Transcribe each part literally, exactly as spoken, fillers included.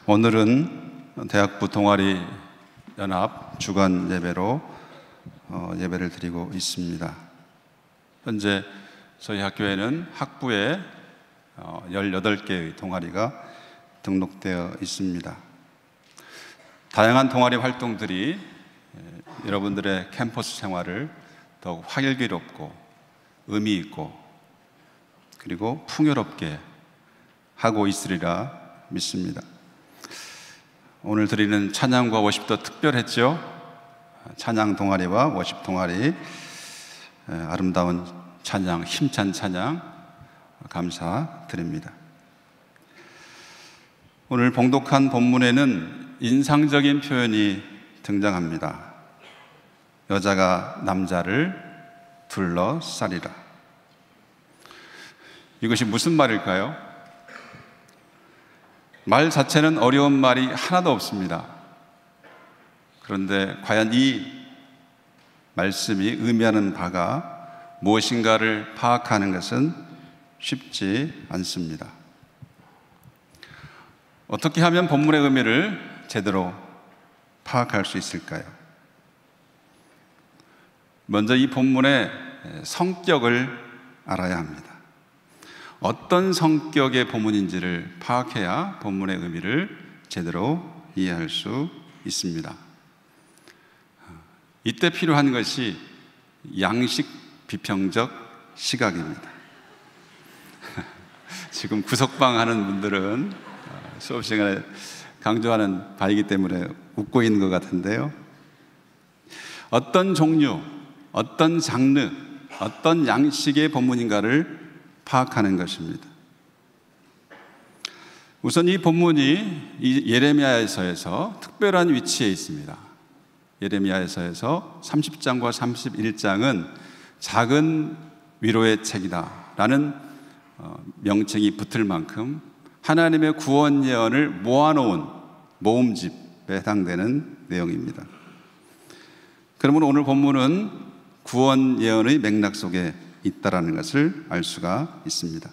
오늘은 대학부 동아리 연합 주간 예배로 어, 예배를 드리고 있습니다. 현재 저희 학교에는 학부에 어, 열여덟 개의 동아리가 등록되어 있습니다. 다양한 동아리 활동들이 에, 여러분들의 캠퍼스 생활을 더욱 활기롭고 의미 있고 그리고 풍요롭게 하고 있으리라 믿습니다. 오늘 드리는 찬양과 워십도 특별했죠. 찬양 동아리와 워십 동아리 아름다운 찬양, 힘찬 찬양 감사드립니다. 오늘 봉독한 본문에는 인상적인 표현이 등장합니다. 여자가 남자를 둘러싸리라. 이것이 무슨 말일까요? 말 자체는 어려운 말이 하나도 없습니다. 그런데 과연 이 말씀이 의미하는 바가 무엇인가를 파악하는 것은 쉽지 않습니다. 어떻게 하면 본문의 의미를 제대로 파악할 수 있을까요? 먼저 이 본문의 성격을 알아야 합니다. 어떤 성격의 본문인지를 파악해야 본문의 의미를 제대로 이해할 수 있습니다. 이때 필요한 것이 양식 비평적 시각입니다. 지금 구석방 하는 분들은 수업 시간에 강조하는 바이기 때문에 웃고 있는 것 같은데요. 어떤 종류, 어떤 장르, 어떤 양식의 본문인가를 파악하는 것입니다. 우선 이 본문이 이 예레미야서에서 특별한 위치에 있습니다. 예레미야서에서 삼십 장과 삼십일 장은 작은 위로의 책이다 라는 명칭이 붙을 만큼 하나님의 구원 예언을 모아놓은 모음집에 해당되는 내용입니다. 그러므로 오늘 본문은 구원 예언의 맥락 속에 있다라는 것을 알 수가 있습니다.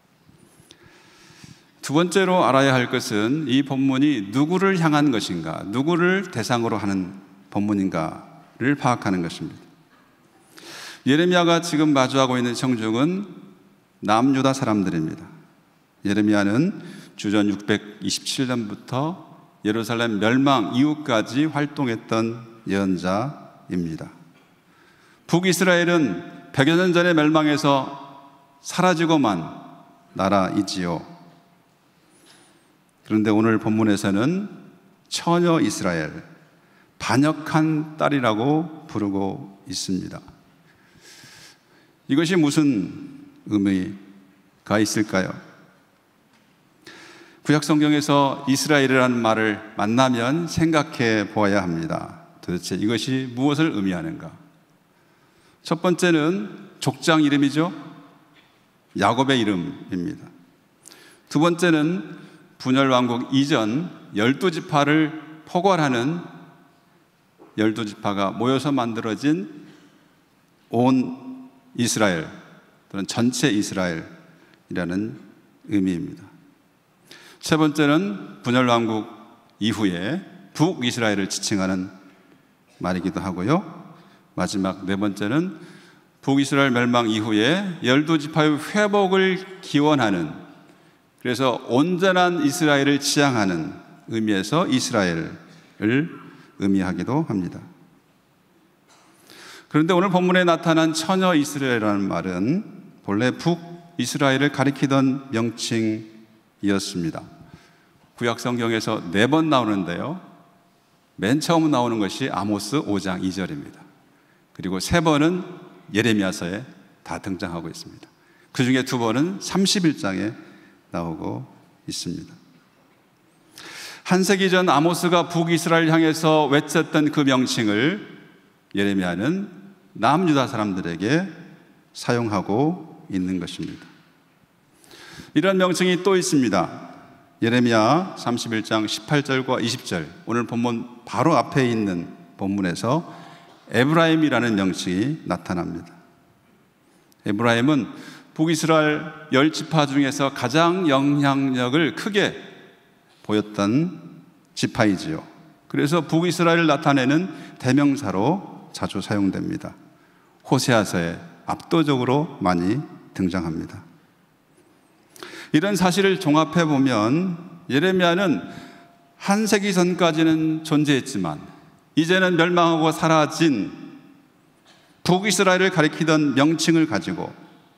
두 번째로 알아야 할 것은 이 본문이 누구를 향한 것인가, 누구를 대상으로 하는 본문인가를 파악하는 것입니다. 예레미야가 지금 마주하고 있는 청중은 남유다 사람들입니다. 예레미야는 주전 육백이십칠 년부터 예루살렘 멸망 이후까지 활동했던 예언자입니다. 북이스라엘은 백여 년 전에 멸망해서 사라지고만 나라이지요. 그런데 오늘 본문에서는 처녀 이스라엘, 반역한 딸이라고 부르고 있습니다. 이것이 무슨 의미가 있을까요? 구약 성경에서 이스라엘이라는 말을 만나면 생각해 보아야 합니다. 도대체 이것이 무엇을 의미하는가? 첫 번째는 족장 이름이죠. 야곱의 이름입니다. 두 번째는 분열 왕국 이전 열두 지파를 포괄하는 열두 지파가 모여서 만들어진 온 이스라엘 또는 전체 이스라엘이라는 의미입니다. 세 번째는 분열 왕국 이후에 북이스라엘을 지칭하는 말이기도 하고요. 마지막 네 번째는 북이스라엘 멸망 이후에 열두 지파의 회복을 기원하는, 그래서 온전한 이스라엘을 지향하는 의미에서 이스라엘을 의미하기도 합니다. 그런데 오늘 본문에 나타난 처녀 이스라엘이라는 말은 본래 북이스라엘을 가리키던 명칭이었습니다. 구약 성경에서 네 번 나오는데요. 맨 처음 나오는 것이 아모스 오 장 이 절입니다. 그리고 세 번은 예레미야서에 다 등장하고 있습니다. 그 중에 두 번은 삼십일 장에 나오고 있습니다. 한 세기 전 아모스가 북이스라엘 향해서 외쳤던 그 명칭을 예레미야는 남유다 사람들에게 사용하고 있는 것입니다. 이런 명칭이 또 있습니다. 예레미야 삼십일 장 십팔 절과 이십 절, 오늘 본문 바로 앞에 있는 본문에서 에브라임이라는 명칭이 나타납니다. 에브라임은 북이스라엘 열 지파 중에서 가장 영향력을 크게 보였던 지파이지요. 그래서 북이스라엘을 나타내는 대명사로 자주 사용됩니다. 호세아서에 압도적으로 많이 등장합니다. 이런 사실을 종합해 보면 예레미야는 한 세기 전까지는 존재했지만 이제는 멸망하고 사라진 북이스라엘을 가리키던 명칭을 가지고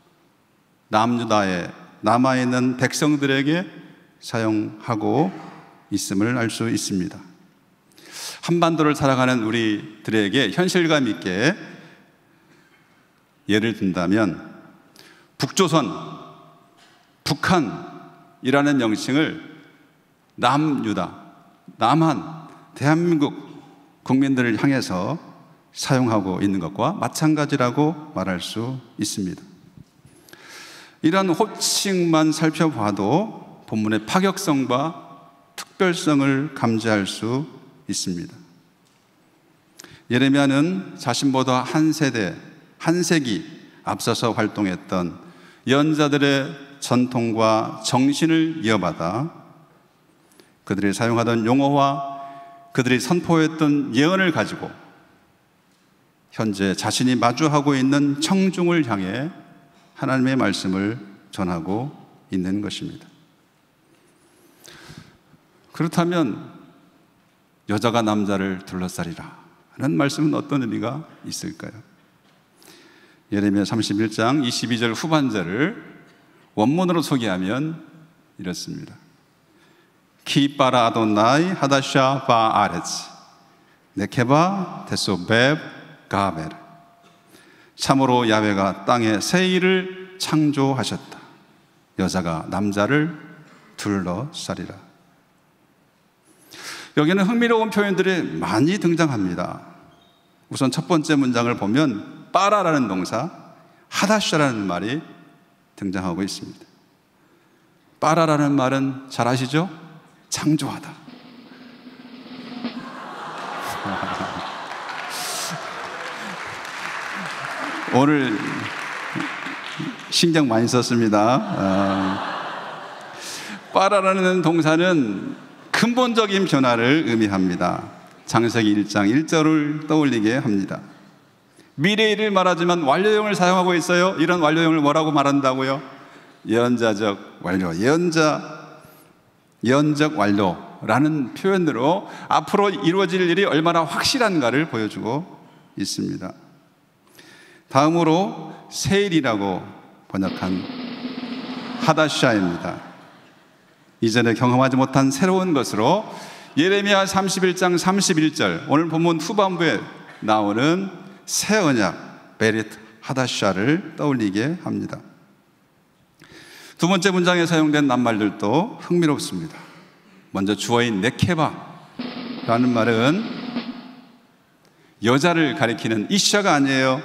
남유다에 남아있는 백성들에게 사용하고 있음을 알 수 있습니다. 한반도를 살아가는 우리들에게 현실감 있게 예를 든다면 북조선, 북한이라는 명칭을 남유다, 남한, 대한민국 국민들을 향해서 사용하고 있는 것과 마찬가지라고 말할 수 있습니다. 이러한 호칭만 살펴봐도 본문의 파격성과 특별성을 감지할 수 있습니다. 예레미야는 자신보다 한 세대, 한 세기 앞서서 활동했던 예언자들의 전통과 정신을 이어받아 그들이 사용하던 용어와 그들이 선포했던 예언을 가지고 현재 자신이 마주하고 있는 청중을 향해 하나님의 말씀을 전하고 있는 것입니다. 그렇다면 여자가 남자를 둘러싸리라 하는 말씀은 어떤 의미가 있을까요? 예레미야 삼십일 장 이십이 절 후반절을 원문으로 소개하면 이렇습니다. 키 바라 아도나이 하다샤 바 아레츠 네케바 데소베브 가베르 참으로 야훼가 땅에 새 일을 창조하셨다. 여자가 남자를 둘러싸리라. 여기는 흥미로운 표현들이 많이 등장합니다. 우선 첫 번째 문장을 보면 빠라라는 동사, 하다샤라는 말이 등장하고 있습니다. 빠라라는 말은 잘 아시죠? 창조하다. 오늘 신경 많이 썼습니다. 어, 빠라라는 동사는 근본적인 변화를 의미합니다. 창세기 일 장 일 절을 떠올리게 합니다. 미래일을 말하지만 완료형을 사용하고 있어요. 이런 완료형을 뭐라고 말한다고요? 예언자적 완료, 예언자, 예언적 완료라는 표현으로 앞으로 이루어질 일이 얼마나 확실한가를 보여주고 있습니다. 다음으로 세일이라고 번역한 하다샤입니다. 이전에 경험하지 못한 새로운 것으로 예레미야 삼십일 장 삼십일 절 오늘 본문 후반부에 나오는 새 언약 베릿 하다샤를 떠올리게 합니다. 두 번째 문장에 사용된 낱말들도 흥미롭습니다. 먼저 주어인 네케바라는 말은 여자를 가리키는 이샤가 아니에요.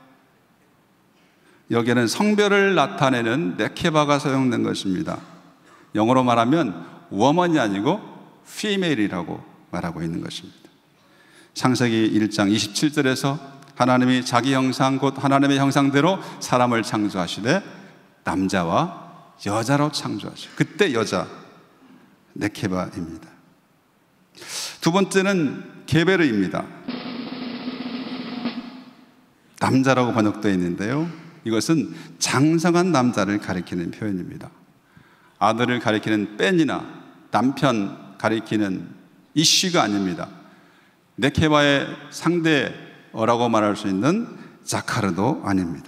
여기에는 성별을 나타내는 네케바가 사용된 것입니다. 영어로 말하면 woman이 아니고 female이라고 말하고 있는 것입니다. 창세기 일 장 이십칠 절에서 하나님이 자기 형상 곧 하나님의 형상대로 사람을 창조하시되 남자와 여자로 창조하시고 그때 여자 네케바입니다. 두 번째는 게베르입니다. 남자라고 번역되어 있는데요, 이것은 장성한 남자를 가리키는 표현입니다. 아들을 가리키는 뺀이나 남편 가리키는 이씨가 아닙니다. 네케바의 상대어라고 말할 수 있는 자카르도 아닙니다.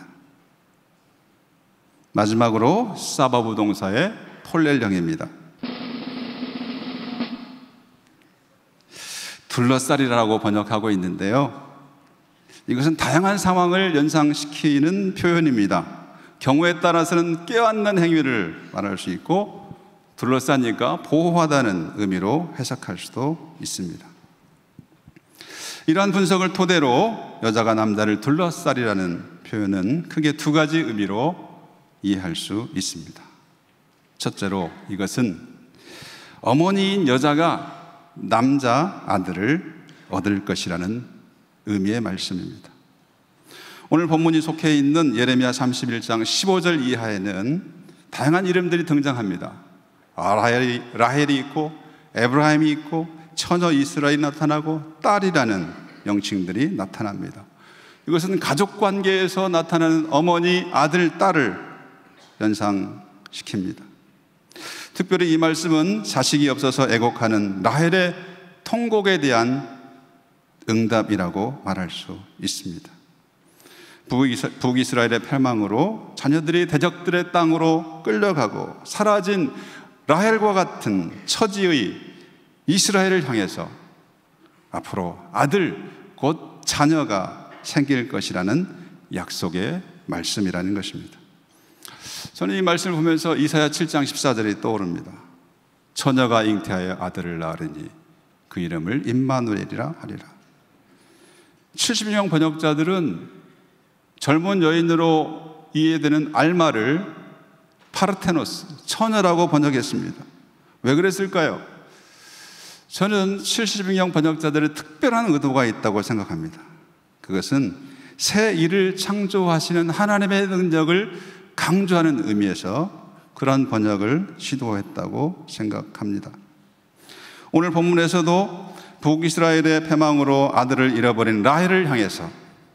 마지막으로 사바부 동사의 폴렐령입니다. 둘러싸리라고 번역하고 있는데요, 이것은 다양한 상황을 연상시키는 표현입니다. 경우에 따라서는 껴안는 행위를 말할 수 있고 둘러싸니까 보호하다는 의미로 해석할 수도 있습니다. 이러한 분석을 토대로 여자가 남자를 둘러싸리라는 표현은 크게 두 가지 의미로 이해할 수 있습니다. 첫째로 이것은 어머니인 여자가 남자 아들을 얻을 것이라는 의미의 말씀입니다. 오늘 본문이 속해 있는 예레미야 삼십일 장 십오 절 이하에는 다양한 이름들이 등장합니다. 라헬이, 라헬이 있고 에브라임이 있고 처녀 이스라엘이 나타나고 딸이라는 명칭들이 나타납니다. 이것은 가족 관계에서 나타나는 어머니, 아들, 딸을 연상시킵니다. 특별히 이 말씀은 자식이 없어서 애곡하는 라헬의 통곡에 대한 응답이라고 말할 수 있습니다. 북이스라엘의 패망으로 자녀들이 대적들의 땅으로 끌려가고 사라진 라헬과 같은 처지의 이스라엘을 향해서 앞으로 아들 곧 자녀가 생길 것이라는 약속의 말씀이라는 것입니다. 저는 이 말씀을 보면서 이사야 칠 장 십사 절이 떠오릅니다. 처녀가 잉태하여 아들을 낳으리니 그 이름을 임마누엘이라 하리라. 칠십 인용 번역자들은 젊은 여인으로 이해되는 알마를 파르테노스, 처녀라고 번역했습니다. 왜 그랬을까요? 저는 칠십 인용 번역자들의 특별한 의도가 있다고 생각합니다. 그것은 새 일을 창조하시는 하나님의 능력을 강조하는 의미에서 그런 번역을 시도했다고 생각합니다. 오늘 본문에서도 북이스라엘의 패망으로 아들을 잃어버린 라헬을 향해서,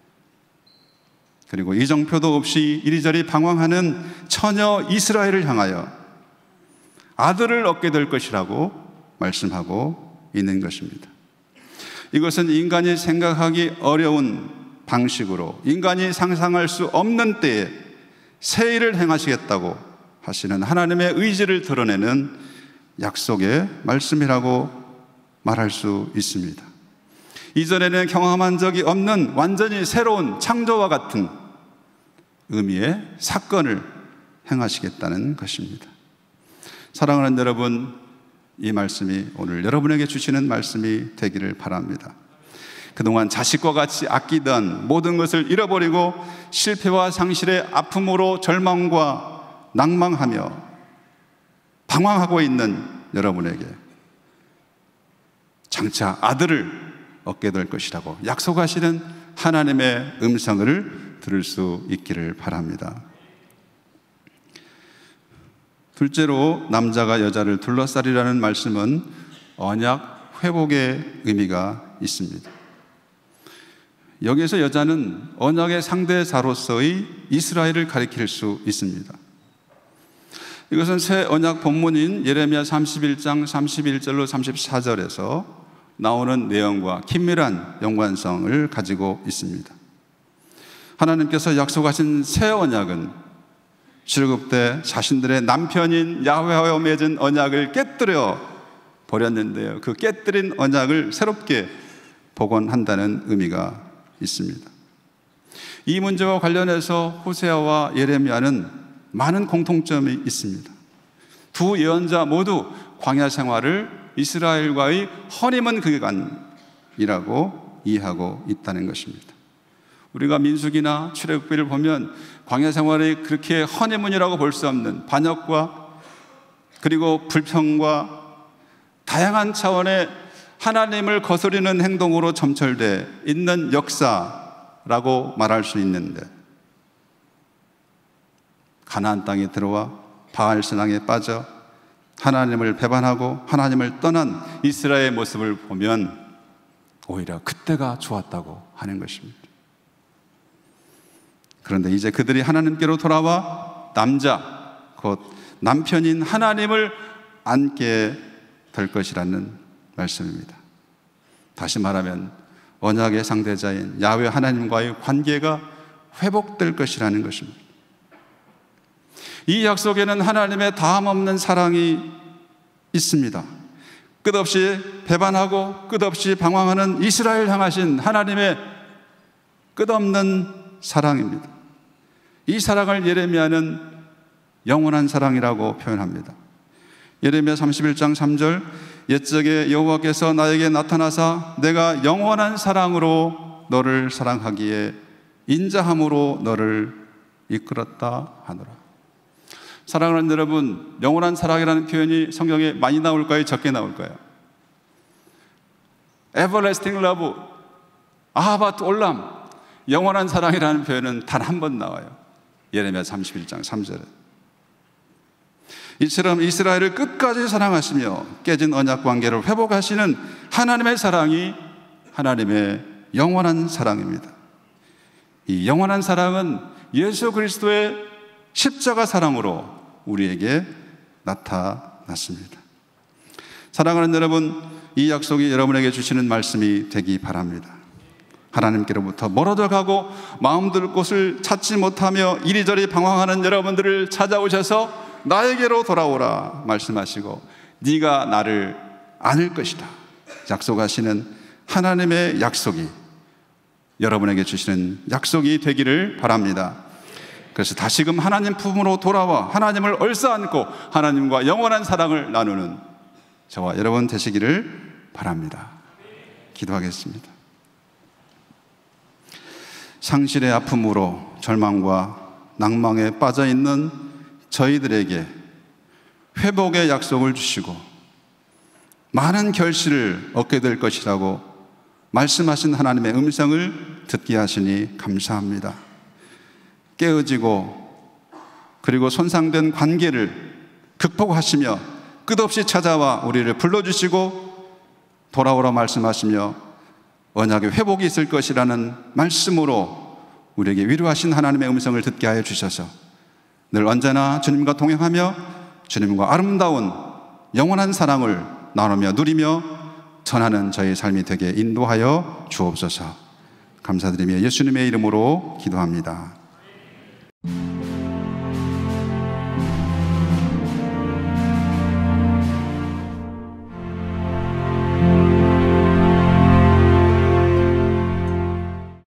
그리고 이정표도 없이 이리저리 방황하는 처녀 이스라엘을 향하여 아들을 얻게 될 것이라고 말씀하고 있는 것입니다. 이것은 인간이 생각하기 어려운 방식으로 인간이 상상할 수 없는 때에 새 일을 행하시겠다고 하시는 하나님의 의지를 드러내는 약속의 말씀이라고 말할 수 있습니다. 이전에는 경험한 적이 없는 완전히 새로운 창조와 같은 의미의 사건을 행하시겠다는 것입니다. 사랑하는 여러분, 이 말씀이 오늘 여러분에게 주시는 말씀이 되기를 바랍니다. 그동안 자식과 같이 아끼던 모든 것을 잃어버리고 실패와 상실의 아픔으로 절망과 낭망하며 방황하고 있는 여러분에게 장차 아들을 얻게 될 것이라고 약속하시는 하나님의 음성을 들을 수 있기를 바랍니다. 둘째로 남자가 여자를 둘러싸리라는 말씀은 언약 회복의 의미가 있습니다. 여기에서 여자는 언약의 상대자로서의 이스라엘을 가리킬 수 있습니다. 이것은 새 언약 본문인 예레미야 삼십일 장 삼십일 절로 삼십사 절에서 나오는 내용과 긴밀한 연관성을 가지고 있습니다. 하나님께서 약속하신 새 언약은 출애굽 때 자신들의 남편인 야훼와 맺은 언약을 깨뜨려 버렸는데요, 그 깨뜨린 언약을 새롭게 복원한다는 의미가 있습니다. 이 문제와 관련해서 호세아와 예레미야는 많은 공통점이 있습니다. 두 예언자 모두 광야 생활을 이스라엘과의 허니문 기간이라고 이해하고 있다는 것입니다. 우리가 민수기나 출애굽기를 보면 광야 생활이 그렇게 허니문이라고 볼 수 없는 반역과 그리고 불평과 다양한 차원의 하나님을 거스르는 행동으로 점철되어 있는 역사라고 말할 수 있는데, 가나안 땅에 들어와 바알 신앙에 빠져 하나님을 배반하고 하나님을 떠난 이스라엘의 모습을 보면 오히려 그때가 좋았다고 하는 것입니다. 그런데 이제 그들이 하나님께로 돌아와 남자, 곧 남편인 하나님을 안게 될 것이라는 말씀입니다. 다시 말하면 언약의 상대자인 야훼 하나님과의 관계가 회복될 것이라는 것입니다. 이 약속에는 하나님의 다함없는 사랑이 있습니다. 끝없이 배반하고 끝없이 방황하는 이스라엘 향하신 하나님의 끝없는 사랑입니다. 이 사랑을 예레미야는 영원한 사랑이라고 표현합니다. 예레미야 삼십일 장 삼 절, 옛적에 여호와께서 나에게 나타나사 내가 영원한 사랑으로 너를 사랑하기에 인자함으로 너를 이끌었다 하노라. 사랑하는 여러분, 영원한 사랑이라는 표현이 성경에 많이 나올까요? 적게 나올까요? Everlasting love, 아하바트 올람, 영원한 사랑이라는 표현은 단 한 번 나와요. 예레미야 삼십일 장 삼 절에. 이처럼 이스라엘을 끝까지 사랑하시며 깨진 언약 관계를 회복하시는 하나님의 사랑이 하나님의 영원한 사랑입니다. 이 영원한 사랑은 예수 그리스도의 십자가 사랑으로 우리에게 나타났습니다. 사랑하는 여러분, 이 약속이 여러분에게 주시는 말씀이 되기 바랍니다. 하나님께로부터 멀어져 가고 마음 둘 곳을 찾지 못하며 이리저리 방황하는 여러분들을 찾아오셔서 나에게로 돌아오라 말씀하시고 네가 나를 안을 것이다 약속하시는 하나님의 약속이 여러분에게 주시는 약속이 되기를 바랍니다. 그래서 다시금 하나님 품으로 돌아와 하나님을 얼싸안고 하나님과 영원한 사랑을 나누는 저와 여러분 되시기를 바랍니다. 기도하겠습니다. 상실의 아픔으로 절망과 낭망에 빠져있는 저희들에게 회복의 약속을 주시고 많은 결실을 얻게 될 것이라고 말씀하신 하나님의 음성을 듣게 하시니 감사합니다. 깨어지고 그리고 손상된 관계를 극복하시며 끝없이 찾아와 우리를 불러주시고 돌아오라 말씀하시며 언약의 회복이 있을 것이라는 말씀으로 우리에게 위로하신 하나님의 음성을 듣게 하여 주셔서 늘 언제나 주님과 동행하며 주님과 아름다운 영원한 사랑을 나누며 누리며 전하는 저희 삶이 되게 인도하여 주옵소서. 감사드리며 예수님의 이름으로 기도합니다.